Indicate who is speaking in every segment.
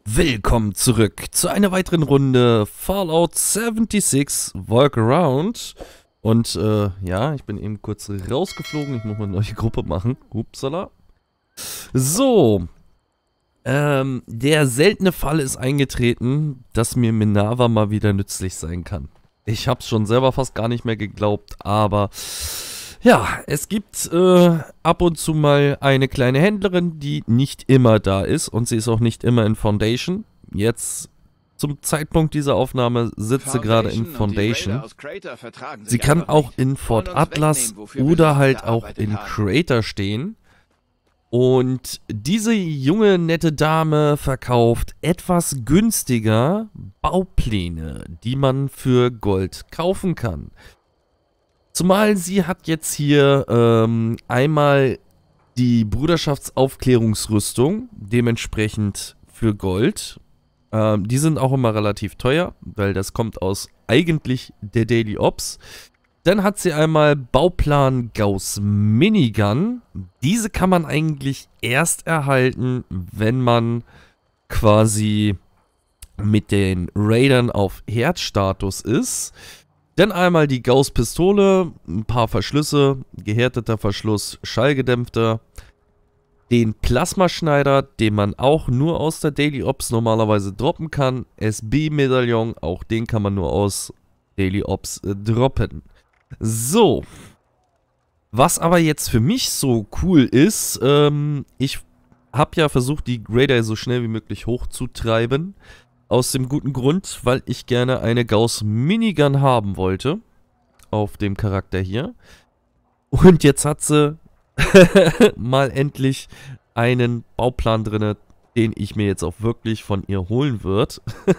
Speaker 1: Willkommen zurück zu einer weiteren Runde Fallout 76 Walkaround. Und ja, ich bin eben kurz rausgeflogen. Ich muss mal eine neue Gruppe machen. Upsala. So. Der seltene Fall ist eingetreten, dass mir Minerva mal wieder nützlich sein kann. Ich hab's schon selber fast gar nicht mehr geglaubt, aber ja, es gibt ab und zu mal eine kleine Händlerin, die nicht immer da ist und sie ist auch nicht immer in Foundation. Jetzt zum Zeitpunkt dieser Aufnahme sitzt sie gerade in Foundation. Sie kann auch in Fort Atlas oder halt auch in Crater stehen. Und diese junge, nette Dame verkauft etwas günstiger Baupläne, die man für Gold kaufen kann. Zumal sie hat jetzt hier einmal die Bruderschaftsaufklärungsrüstung, dementsprechend für Gold. Die sind auch immer relativ teuer, weil das kommt aus eigentlich der Daily Ops. Dann hat sie einmal Bauplan Gauss Minigun. Diese kann man eigentlich erst erhalten, wenn man quasi mit den Raidern auf Herzstatus ist. Dann einmal die Gauss-Pistole, ein paar Verschlüsse, gehärteter Verschluss, schallgedämpfter. Den Plasmaschneider, den man auch nur aus der Daily Ops normalerweise droppen kann. SB-Medaillon, auch den kann man nur aus Daily Ops droppen. So. Was aber jetzt für mich so cool ist, ich habe ja versucht, die Raider so schnell wie möglich hochzutreiben. Aus dem guten Grund, weil ich gerne eine Gauss Minigun haben wollte. Auf dem Charakter hier. Und jetzt hat sie mal endlich einen Bauplan drin, den ich mir jetzt auch wirklich von ihr holen würde.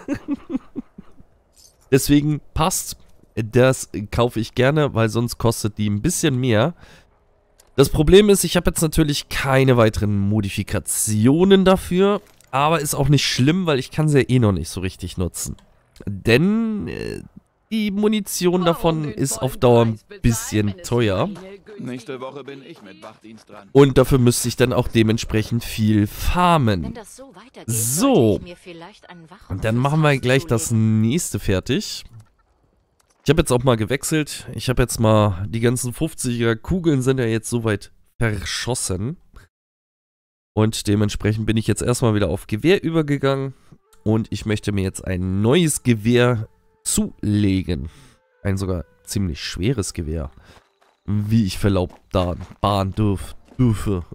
Speaker 1: Deswegen passt, das kaufe ich gerne, weil sonst kostet die ein bisschen mehr. Das Problem ist, ich habe jetzt natürlich keine weiteren Modifikationen dafür. Aber ist auch nicht schlimm, weil ich kann sie ja eh noch nicht so richtig nutzen. Denn die Munition davon ist auf Dauer ein bisschen teuer.
Speaker 2: Nächste Woche bin ich mit Wachdienst dran.
Speaker 1: Und dafür müsste ich dann auch dementsprechend viel farmen. So. Und dann machen wir gleich das nächste fertig. Ich habe jetzt auch mal gewechselt. Ich habe jetzt mal die ganzen 50er Kugeln sind ja jetzt soweit verschossen. Und dementsprechend bin ich jetzt erstmal wieder auf Gewehr übergegangen. Und ich möchte mir jetzt ein neues Gewehr zulegen. Ein sogar ziemlich schweres Gewehr. Wie ich verlaubt da bahnen dürfe.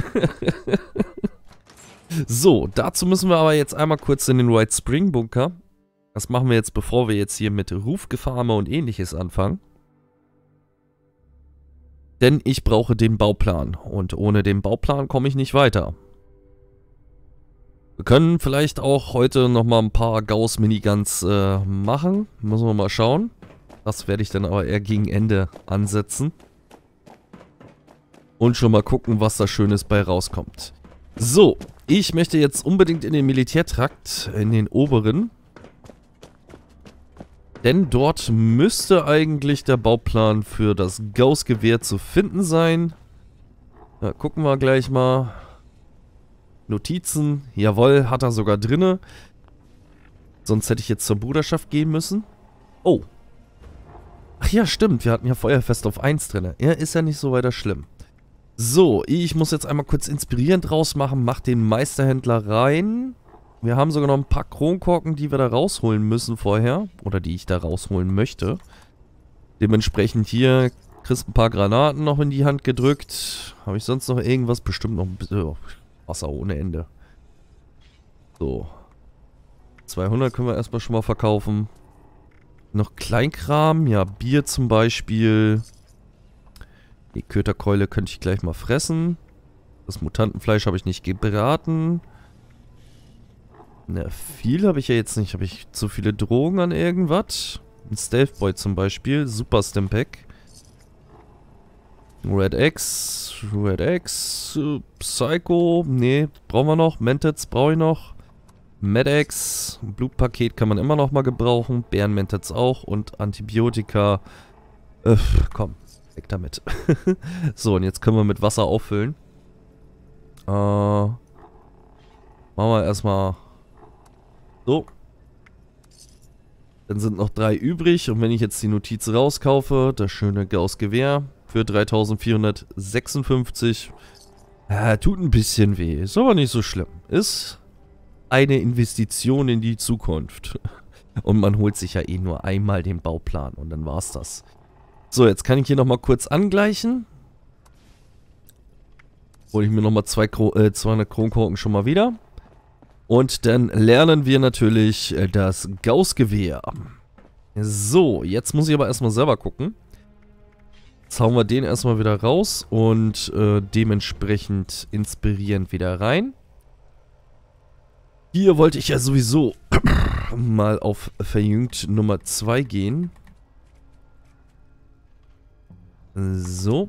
Speaker 1: So, dazu müssen wir aber jetzt einmal kurz in den White Spring Bunker. Das machen wir jetzt, bevor wir jetzt hier mit Rufgefarme und ähnliches anfangen. Denn ich brauche den Bauplan. Und ohne den Bauplan komme ich nicht weiter. Wir können vielleicht auch heute nochmal ein paar Gauss-Miniguns machen. Müssen wir mal schauen. Das werde ich dann aber eher gegen Ende ansetzen. Und schon mal gucken, was da Schönes bei rauskommt. So, ich möchte jetzt unbedingt in den Militärtrakt, in den oberen. Denn dort müsste eigentlich der Bauplan für das Gauss-Gewehr zu finden sein. Da gucken wir gleich mal. Notizen. Jawohl, hat er sogar drinne. Sonst hätte ich jetzt zur Bruderschaft gehen müssen. Oh. Ach ja, stimmt. Wir hatten ja Feuerfest auf 1 drinne. Ja, ist ja nicht so weiter schlimm. So, ich muss jetzt einmal kurz inspirierend rausmachen. Mach den Meisterhändler rein. Wir haben sogar noch ein paar Kronkorken, die wir da rausholen müssen vorher. Oder die ich da rausholen möchte. Dementsprechend hier kriegst ein paar Granaten noch in die Hand gedrückt. Habe ich sonst noch irgendwas? Bestimmt noch ein bisschen Wasser ohne Ende. So. 200 können wir erstmal schon mal verkaufen. Noch Kleinkram. Ja, Bier zum Beispiel. Die Köterkeule könnte ich gleich mal fressen. Das Mutantenfleisch habe ich nicht gebraten. Na, viel habe ich ja jetzt nicht. Habe ich zu viele Drogen an irgendwas? Ein Stealthboy zum Beispiel. Super Stimpack. Red X. Psycho. Nee, brauchen wir noch. Mentats brauche ich noch. Med-X. Blutpaket kann man immer noch mal gebrauchen. Bärenmentats auch. Und Antibiotika. Komm, weg damit. So, und jetzt können wir mit Wasser auffüllen. Machen wir erstmal So. Dann sind noch 3 übrig. Und wenn ich jetzt die Notiz rauskaufe, das schöne Gauss-Gewehr für 3.456. Tut ein bisschen weh. Ist aber nicht so schlimm. Ist eine Investition in die Zukunft. Und man holt sich ja eh nur einmal den Bauplan. Und dann war's das. So, jetzt kann ich hier nochmal kurz angleichen. Hole ich mir nochmal 200 Kronkorken schon mal wieder. Und dann lernen wir natürlich das Gauss-Gewehr. So, jetzt muss ich aber erstmal selber gucken. Jetzt hauen wir den erstmal wieder raus und dementsprechend inspirierend wieder rein. Hier wollte ich ja sowieso mal auf verjüngt Nummer 2 gehen. So.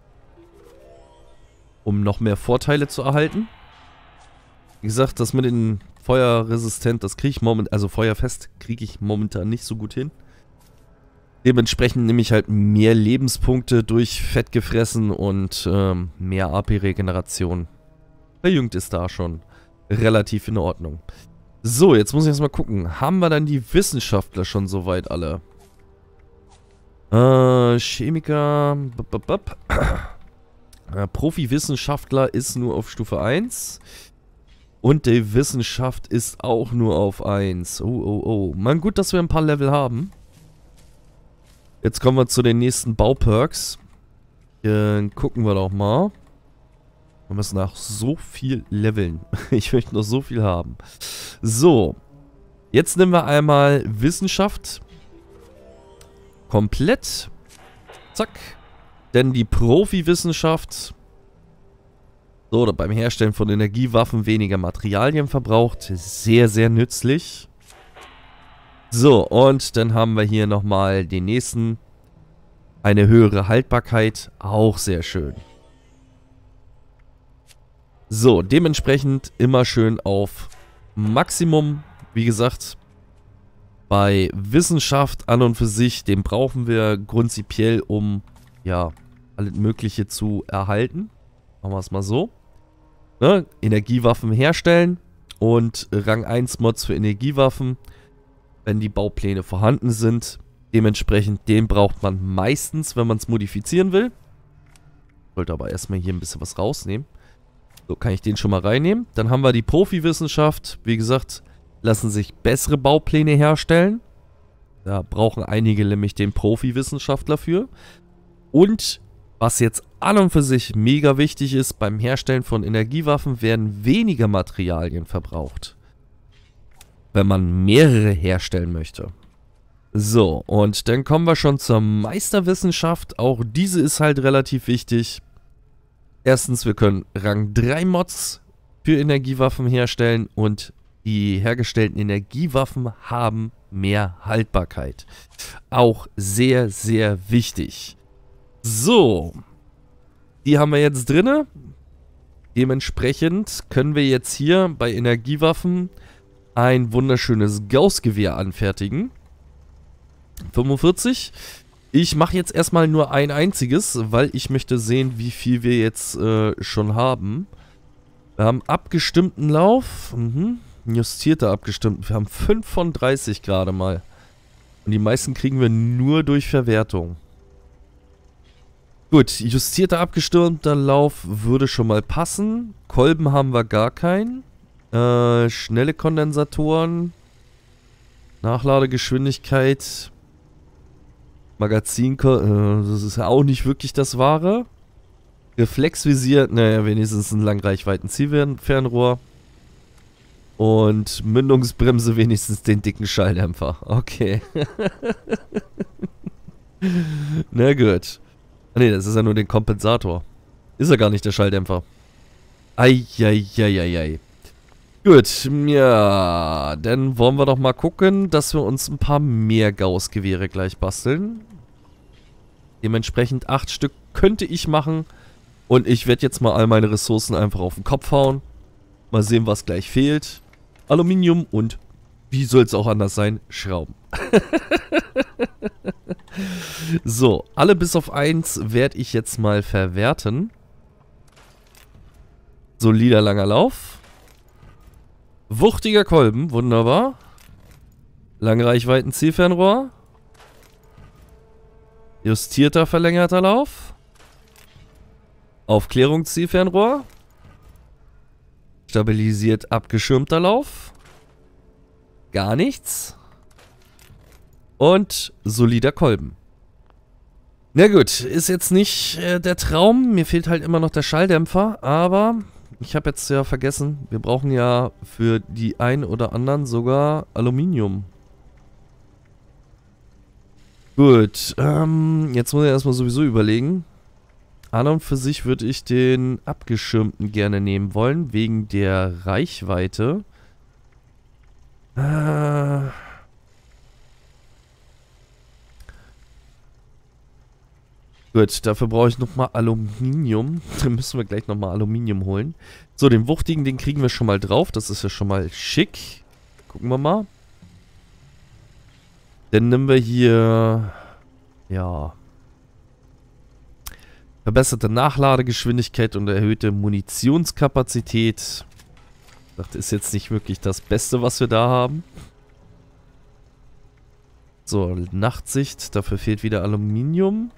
Speaker 1: Um noch mehr Vorteile zu erhalten. Wie gesagt, das mit den feuerresistent, das kriege ich momentan, also feuerfest kriege ich momentan nicht so gut hin. Dementsprechend nehme ich halt mehr Lebenspunkte durch Fett gefressen und mehr AP-Regeneration. Verjüngt ist da schon relativ in Ordnung. So, jetzt muss ich erstmal gucken. Haben wir dann die Wissenschaftler schon soweit alle? Chemiker. Profi-Wissenschaftler ist nur auf Stufe 1. Und die Wissenschaft ist auch nur auf 1. Oh. Man, gut, dass wir ein paar Level haben. Jetzt kommen wir zu den nächsten Bauperks. Gucken wir doch mal. Wir müssen nach so viel leveln. Ich möchte noch so viel haben. So. Jetzt nehmen wir einmal Wissenschaft. Komplett. Zack. Denn die Profi-Wissenschaft. So, beim Herstellen von Energiewaffen weniger Materialien verbraucht. Sehr, sehr nützlich. So, und dann haben wir hier nochmal den nächsten. Eine höhere Haltbarkeit. Auch sehr schön. So, dementsprechend immer schön auf Maximum. Wie gesagt, bei Wissenschaft an und für sich, den brauchen wir prinzipiell, um, ja, alles Mögliche zu erhalten. Machen wir es mal so. Ne? Energiewaffen herstellen und Rang 1 Mods für Energiewaffen, wenn die Baupläne vorhanden sind. Dementsprechend, den braucht man meistens, wenn man es modifizieren will. Ich wollte aber erstmal hier ein bisschen was rausnehmen. So, kann ich den schon mal reinnehmen. Dann haben wir die Profi-Wissenschaft. Wie gesagt, lassen sich bessere Baupläne herstellen. Da brauchen einige nämlich den Profi-Wissenschaftler für. Und was jetzt an und für sich mega wichtig ist, beim Herstellen von Energiewaffen werden weniger Materialien verbraucht. Wenn man mehrere herstellen möchte. So, und dann kommen wir schon zur Meisterwissenschaft. Auch diese ist halt relativ wichtig. Erstens, wir können Rang 3 Mods für Energiewaffen herstellen und die hergestellten Energiewaffen haben mehr Haltbarkeit. Auch sehr, sehr wichtig. So, die haben wir jetzt drinne. Dementsprechend können wir jetzt hier bei Energiewaffen ein wunderschönes Gauss-Gewehr anfertigen. 45. Ich mache jetzt erstmal nur ein einziges, weil ich möchte sehen, wie viel wir jetzt schon haben. Wir haben abgestimmten Lauf. Justierter abgestimmt. Wir haben 5 von 30 gerade mal. Und die meisten kriegen wir nur durch Verwertung. Gut, justierter abgestimmter Lauf würde schon mal passen. Kolben haben wir gar keinen. Schnelle Kondensatoren. Nachladegeschwindigkeit. Magazin, das ist ja auch nicht wirklich das Wahre. Reflexvisier, naja, wenigstens ein Langreichweiten-Zielfernrohr. Und Mündungsbremse wenigstens den dicken Schalldämpfer. Okay. Na gut. Ne, das ist ja nur den Kompensator. Ist ja gar nicht der Schalldämpfer. Eieieiei. Gut, ja, dann wollen wir doch mal gucken, dass wir uns ein paar mehr Gauss-Gewehre gleich basteln. Dementsprechend 8 Stück könnte ich machen. Und ich werde jetzt mal all meine Ressourcen einfach auf den Kopf hauen. Mal sehen, was gleich fehlt. Aluminium und, wie soll es auch anders sein, Schrauben. So, alle bis auf 1 werde ich jetzt mal verwerten. Solider langer Lauf. Wuchtiger Kolben, wunderbar. Langreichweiten-Zielfernrohr. Justierter verlängerter Lauf. Aufklärungszielfernrohr. Stabilisiert abgeschirmter Lauf. Gar nichts. Und solider Kolben. Na gut, ist jetzt nicht der Traum. Mir fehlt halt immer noch der Schalldämpfer. Aber ich habe jetzt ja vergessen, wir brauchen ja für die ein oder anderen sogar Aluminium. Gut, jetzt muss ich erstmal sowieso überlegen. An und für sich würde ich den abgeschirmten gerne nehmen wollen, wegen der Reichweite. Gut, dafür brauche ich nochmal Aluminium. Dann müssen wir gleich nochmal Aluminium holen. So, den wuchtigen, den kriegen wir schon mal drauf. Das ist ja schon mal schick. Gucken wir mal. Dann nehmen wir hier... Ja... Verbesserte Nachladegeschwindigkeit und erhöhte Munitionskapazität. Das ist jetzt nicht wirklich das Beste, was wir da haben. So, Nachtsicht. Dafür fehlt wieder Aluminium.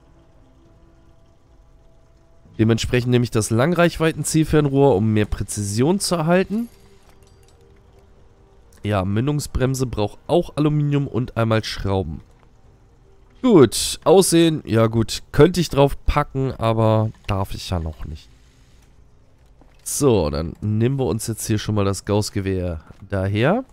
Speaker 1: Dementsprechend nehme ich das Langreichweiten-Zielfernrohr, um mehr Präzision zu erhalten. Ja, Mündungsbremse braucht auch Aluminium und einmal Schrauben. Gut, Aussehen, ja gut, könnte ich drauf packen, aber darf ich ja noch nicht. So, dann nehmen wir uns jetzt hier schon mal das Gaußgewehr daher.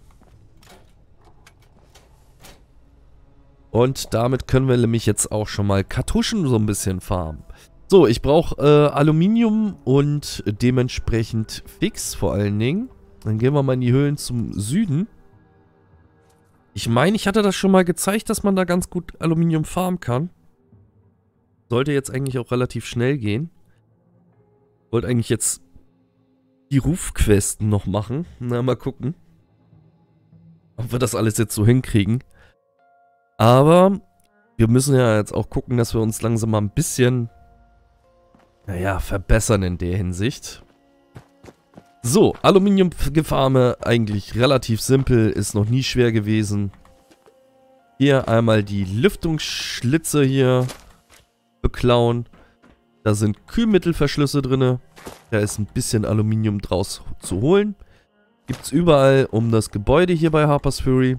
Speaker 1: Und damit können wir nämlich jetzt auch schon mal Kartuschen so ein bisschen farmen. So, ich brauche Aluminium und dementsprechend fix vor allen Dingen. Dann gehen wir mal in die Höhlen zum Süden. Ich meine, ich hatte das schon mal gezeigt, dass man da ganz gut Aluminium farmen kann. Sollte jetzt eigentlich auch relativ schnell gehen. Wollte eigentlich jetzt die Rufquesten noch machen. Na, mal gucken, ob wir das alles jetzt so hinkriegen. Aber wir müssen ja jetzt auch gucken, dass wir uns langsam mal ein bisschen, naja, verbessern in der Hinsicht. So, Aluminiumgefarme eigentlich relativ simpel, ist noch nie schwer gewesen. Hier einmal die Lüftungsschlitze hier beklauen. Da sind Kühlmittelverschlüsse drin. Da ist ein bisschen Aluminium draus zu holen. Gibt es überall um das Gebäude hier bei Harper's Fury.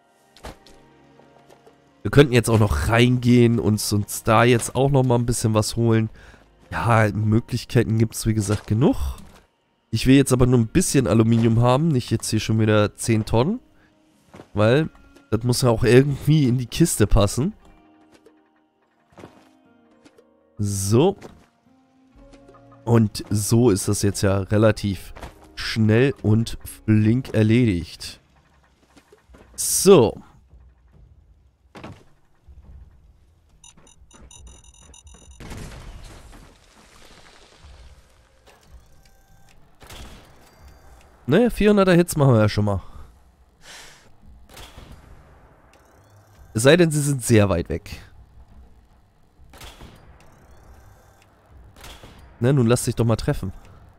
Speaker 1: Wir könnten jetzt auch noch reingehen und uns da jetzt auch noch mal ein bisschen was holen. Ja, Möglichkeiten gibt es wie gesagt genug. Ich will jetzt aber nur ein bisschen Aluminium haben, nicht jetzt hier schon wieder 10 Tonnen. Weil das muss ja auch irgendwie in die Kiste passen. So. Und so ist das jetzt ja relativ schnell und flink erledigt. So. Ne, 400er Hits machen wir ja schon mal. Es sei denn, sie sind sehr weit weg. Ne, nun lass dich doch mal treffen.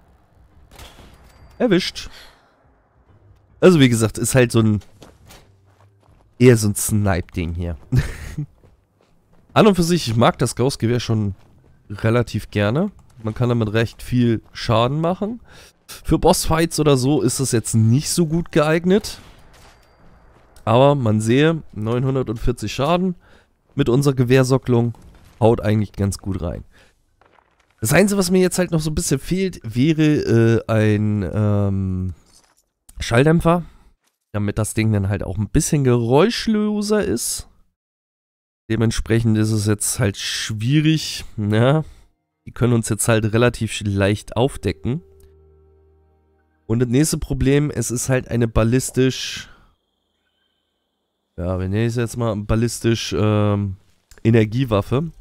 Speaker 1: Erwischt. Also wie gesagt, ist halt so ein... eher so ein Snipe-Ding hier. An und für sich, ich mag das Gaußgewehr schon relativ gerne. Man kann damit recht viel Schaden machen. Für Bossfights oder so ist es jetzt nicht so gut geeignet. Aber man sehe, 940 Schaden mit unserer Gewehrsocklung haut eigentlich ganz gut rein. Das Einzige, was mir jetzt halt noch so ein bisschen fehlt, wäre ein Schalldämpfer. Damit das Ding dann halt auch ein bisschen geräuschloser ist. Dementsprechend ist es jetzt halt schwierig. Ja, die können uns jetzt halt relativ leicht aufdecken. Und das nächste Problem, es ist halt eine ballistisch, ja, wir nennen es jetzt mal ballistisch Energiewaffe.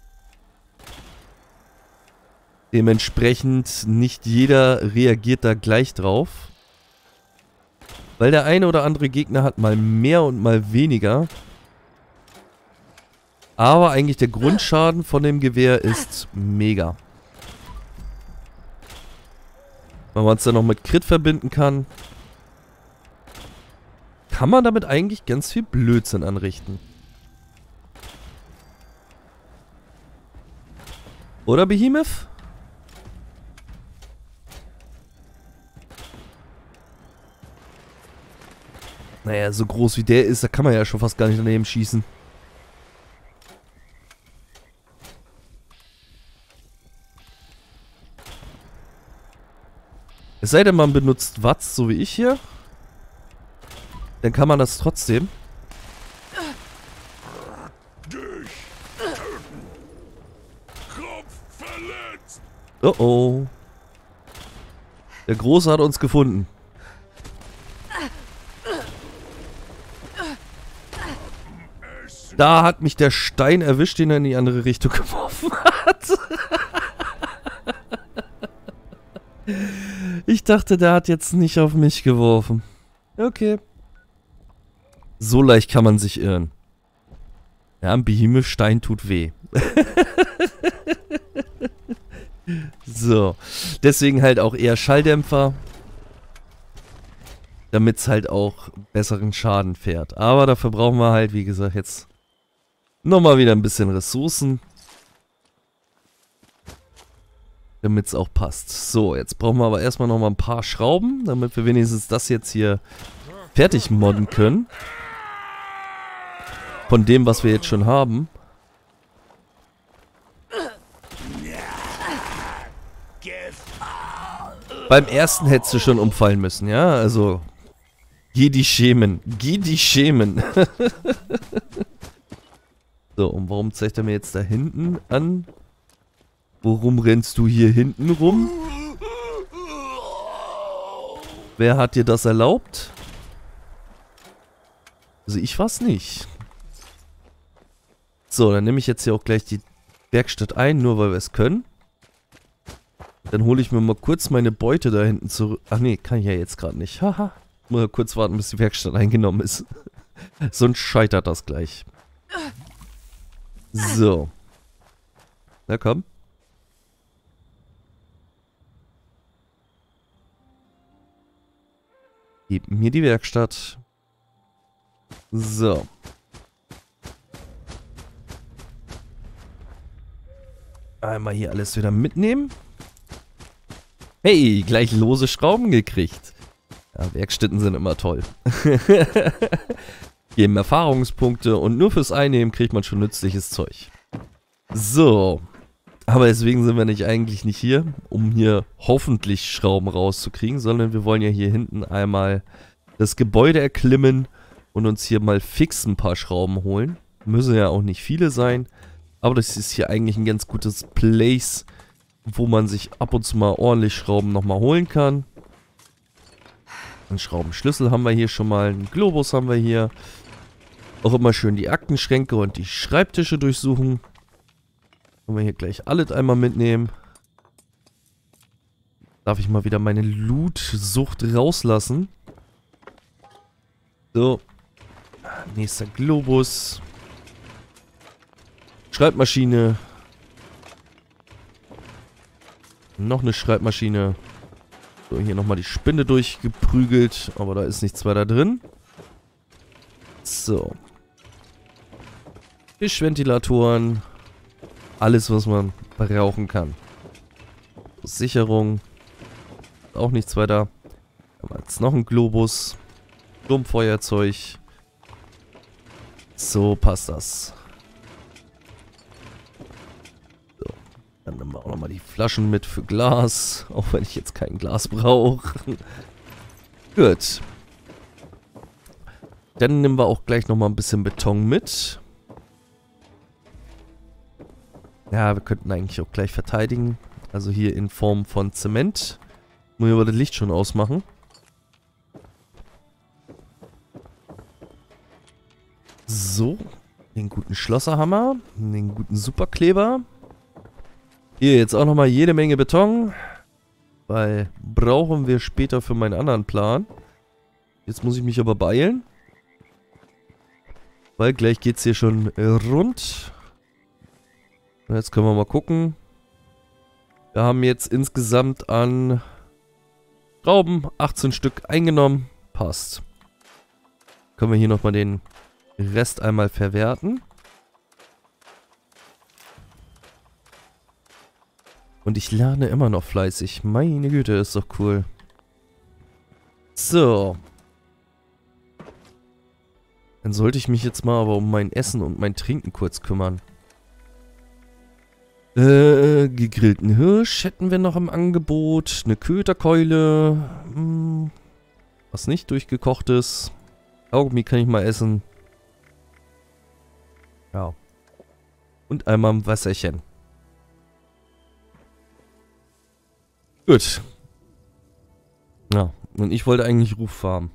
Speaker 1: Dementsprechend nicht jeder reagiert da gleich drauf. Weil der eine oder andere Gegner hat mal mehr und mal weniger. Aber eigentlich der Grundschaden von dem Gewehr ist mega. Wenn man es dann noch mit Crit verbinden kann, kann man damit eigentlich ganz viel Blödsinn anrichten. Oder, Behemoth? Naja, so groß wie der ist, da kann man ja schon fast gar nicht daneben schießen. Es sei denn, man benutzt Watts, so wie ich hier. Dann kann man das trotzdem. Oh oh. Der Große hat uns gefunden. Da hat mich der Stein erwischt, den er in die andere Richtung geworfen hat. Ich dachte, der hat jetzt nicht auf mich geworfen. Okay. So leicht kann man sich irren. Ja, ein Behemoth-Stein tut weh. So. Deswegen halt auch eher Schalldämpfer. Damit es halt auch besseren Schaden fährt. Aber dafür brauchen wir halt, wie gesagt, jetzt nochmal wieder ein bisschen Ressourcen. Damit es auch passt. So, jetzt brauchen wir aber erstmal nochmal ein paar Schrauben, damit wir wenigstens das jetzt hier fertig modden können. Von dem, was wir jetzt schon haben. Beim ersten hättest du schon umfallen müssen, ja? Also, geh die schämen. Geh die schämen. So, und warum zeigt er mir jetzt da hinten an? Worum rennst du hier hinten rum? Wer hat dir das erlaubt? Also ich war's nicht. So, dann nehme ich jetzt hier auch gleich die Werkstatt ein, nur weil wir es können. Dann hole ich mir mal kurz meine Beute da hinten zurück. Ach nee, kann ich ja jetzt gerade nicht. Haha. Muss ja kurz warten, bis die Werkstatt eingenommen ist. Sonst scheitert das gleich. So. Na komm. Gib mir die Werkstatt. So. Einmal hier alles wieder mitnehmen. Hey, gleich lose Schrauben gekriegt. Ja, Werkstätten sind immer toll. Geben Erfahrungspunkte und nur fürs Einnehmen kriegt man schon nützliches Zeug. So. Aber deswegen sind wir eigentlich nicht hier, um hier hoffentlich Schrauben rauszukriegen, sondern wir wollen ja hier hinten einmal das Gebäude erklimmen und uns hier mal fix ein paar Schrauben holen. Müssen ja auch nicht viele sein, aber das ist hier eigentlich ein ganz gutes Place, wo man sich ab und zu mal ordentlich Schrauben nochmal holen kann. Einen Schraubenschlüssel haben wir hier schon mal, einen Globus haben wir hier. Auch immer schön die Aktenschränke und die Schreibtische durchsuchen. Können wir hier gleich alles einmal mitnehmen. Darf ich mal wieder meine Loot-Sucht rauslassen. So. Nächster Globus. Schreibmaschine. Noch eine Schreibmaschine. So, hier nochmal die Spinne durchgeprügelt. Aber da ist nichts weiter drin. So. Fischventilatoren. Alles, was man brauchen kann. Sicherung. Auch nichts weiter. Aber jetzt noch ein Globus. Sturmfeuerzeug. So passt das. So. Dann nehmen wir auch nochmal die Flaschen mit für Glas. Auch wenn ich jetzt kein Glas brauche. Gut. Dann nehmen wir auch gleich nochmal ein bisschen Beton mit. Ja, wir könnten eigentlich auch gleich verteidigen. Also hier in Form von Zement. Muss ich aber das Licht schon ausmachen. So. Den guten Schlosserhammer. Den guten Superkleber. Hier jetzt auch nochmal jede Menge Beton. Weil brauchen wir später für meinen anderen Plan. Jetzt muss ich mich aber beeilen. Weil gleich geht es hier schon rund. Und jetzt können wir mal gucken. Wir haben jetzt insgesamt an Schrauben 18 Stück eingenommen. Passt. Können wir hier nochmal den Rest einmal verwerten. Und ich lerne immer noch fleißig. Meine Güte, ist doch cool. So. Dann sollte ich mich jetzt mal aber um mein Essen und mein Trinken kurz kümmern. Gegrillten Hirsch hätten wir noch im Angebot. Eine Köterkeule. Was nicht durchgekochtes. Kaugummi kann ich mal essen. Ja. Und einmal ein Wasserchen. Gut. Ja, und ich wollte eigentlich Ruf farmen.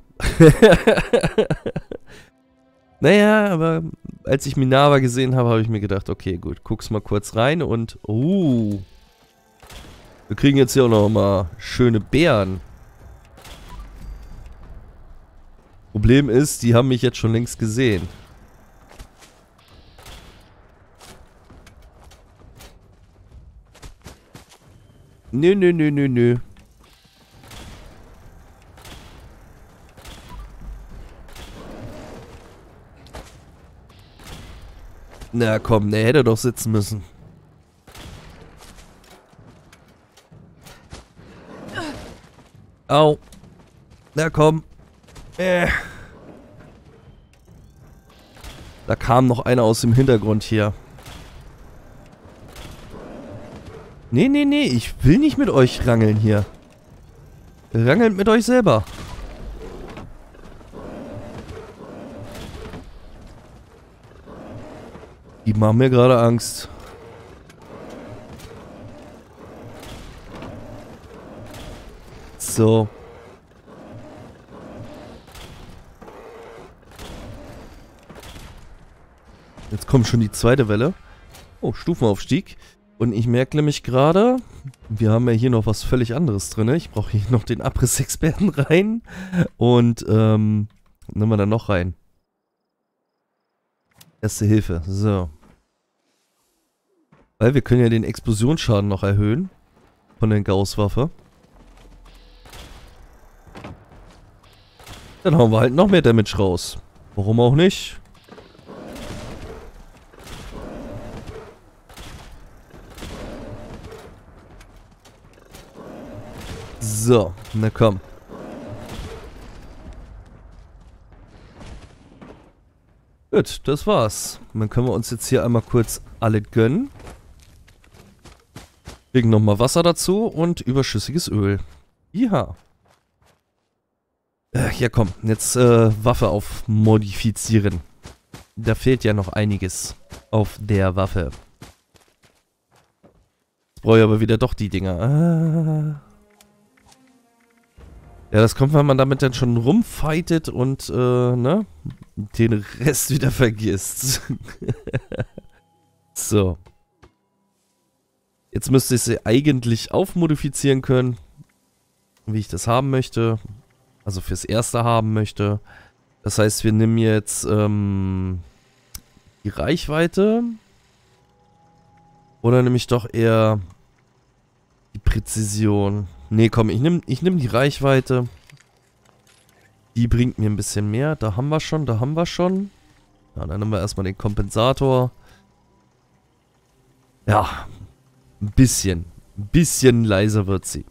Speaker 1: Naja, aber als ich Minerva gesehen habe, habe ich mir gedacht, okay, gut, guck's mal kurz rein und... wir kriegen jetzt hier auch noch mal schöne Beeren. Problem ist, die haben mich jetzt schon längst gesehen. Nö, nö, nö, nö, nö. Na komm, der hätte doch sitzen müssen. Au. Na komm. Da kam noch einer aus dem Hintergrund hier. Nee, nee, nee, ich will nicht mit euch rangeln hier. Rangelt mit euch selber. Die machen mir gerade Angst. So. Jetzt kommt schon die zweite Welle. Oh, Stufenaufstieg. Und ich merke nämlich gerade, wir haben ja hier noch was völlig anderes drin. Ich brauche hier noch den Abrissexperten rein. Und, nehmen wir dann noch rein. Erste Hilfe, so. Weil wir können ja den Explosionsschaden noch erhöhen. Von der Gauss-Waffe. Dann hauen wir halt noch mehr Damage raus. Warum auch nicht? So, na komm. Gut, das war's. Dann können wir uns jetzt hier einmal kurz alle gönnen. Kriegen nochmal Wasser dazu und überschüssiges Öl. Ja. Ja komm, jetzt Waffe auf modifizieren. Da fehlt ja noch einiges auf der Waffe. Jetzt brauche ich aber wieder doch die Dinger. Ja, das kommt, wenn man damit dann schon rumfightet und, ne, den Rest wieder vergisst. So. Jetzt müsste ich sie eigentlich aufmodifizieren können, wie ich das haben möchte. Also fürs Erste haben möchte. Das heißt, wir nehmen jetzt, die Reichweite. Oder nehme ich doch eher die Präzision. Nee, komm, ich nehm die Reichweite. Die bringt mir ein bisschen mehr. Da haben wir schon, da haben wir schon. Ja, dann nehmen wir erstmal den Kompensator. Ja, ein bisschen leiser wird sie.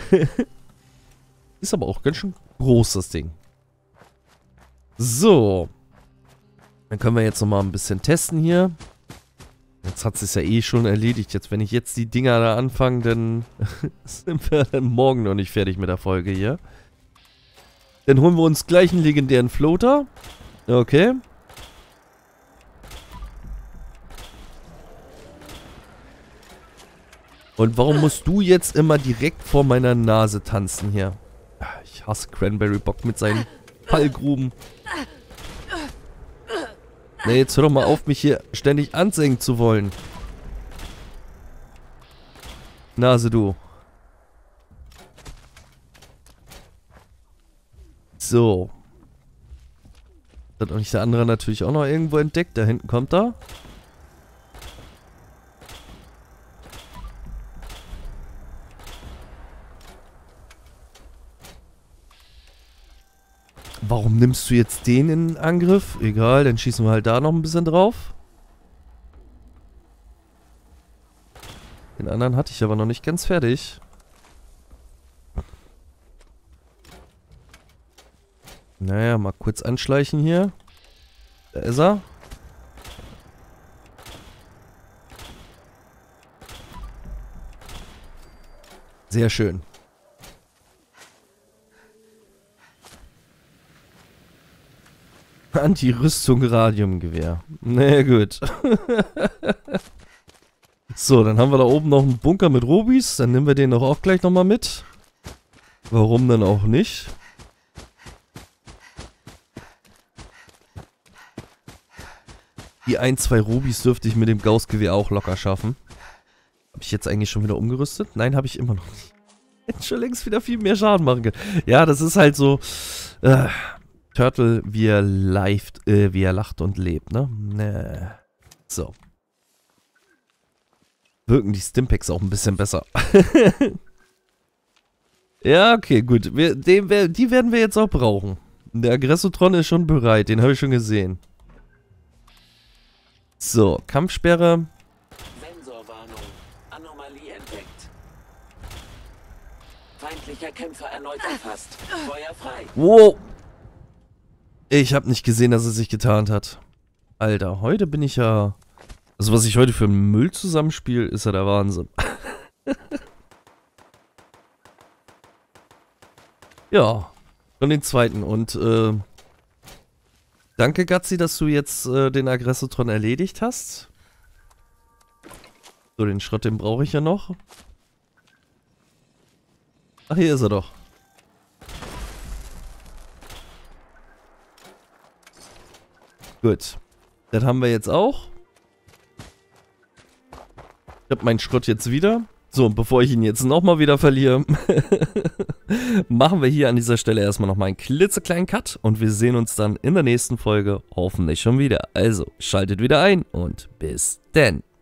Speaker 1: Ist aber auch ganz schön groß, das Ding. So. Dann können wir jetzt nochmal ein bisschen testen hier. Jetzt hat es ja eh schon erledigt. Jetzt, wenn ich jetzt die Dinger da anfange, dann sind wir dann morgen noch nicht fertig mit der Folge hier. Dann holen wir uns gleich einen legendären Floater. Okay. Und warum musst du jetzt immer direkt vor meiner Nase tanzen hier? Ich hasse Cranberry Bock mit seinen Fallgruben. Nee, jetzt hör doch mal auf, mich hier ständig ansenken zu wollen. Nase, du. So. Hat auch nicht der andere natürlich auch noch irgendwo entdeckt. Da hinten kommt er. Warum nimmst du jetzt den in Angriff? Egal, dann schießen wir halt da noch ein bisschen drauf. Den anderen hatte ich aber noch nicht ganz fertig. Naja, mal kurz anschleichen hier. Da ist er. Sehr schön. Anti-Rüstung Radiumgewehr. Na gut. So, dann haben wir da oben noch einen Bunker mit Rubis. Dann nehmen wir den doch auch gleich nochmal mit. Warum denn auch nicht? Die 1, 2 Rubis dürfte ich mit dem Gauss-Gewehr auch locker schaffen. Habe ich jetzt eigentlich schon wieder umgerüstet? Nein, habe ich immer noch nicht. Hätte schon längst wieder viel mehr Schaden machen können. Ja, das ist halt so... Turtle, wie er lacht und lebt, ne? So. Wirken die Stimpaks auch ein bisschen besser. Ja, okay, gut. Die werden wir jetzt auch brauchen. Der Aggressotron ist schon bereit, den habe ich schon gesehen. So, Kampfsperre.
Speaker 3: Sensorwarnung. Anomalie entdeckt. Feindlicher Kämpfer erneut erfasst. Feuer frei.
Speaker 1: Wow. Ich habe nicht gesehen, dass er sich getarnt hat. Alter, heute bin ich ja... Also was ich heute für Müll zusammenspiele, ist ja der Wahnsinn. Ja, schon den zweiten. Und danke Gatzi, dass du jetzt den Aggressotron erledigt hast. So, den Schrott, den brauche ich ja noch. Ach, hier ist er doch. Gut. Das haben wir jetzt auch. Ich habe meinen Schrott jetzt wieder. So, und bevor ich ihn jetzt nochmal wieder verliere, machen wir hier an dieser Stelle erstmal nochmal einen klitzekleinen Cut. Und wir sehen uns dann in der nächsten Folge hoffentlich schon wieder. Also, schaltet wieder ein und bis denn.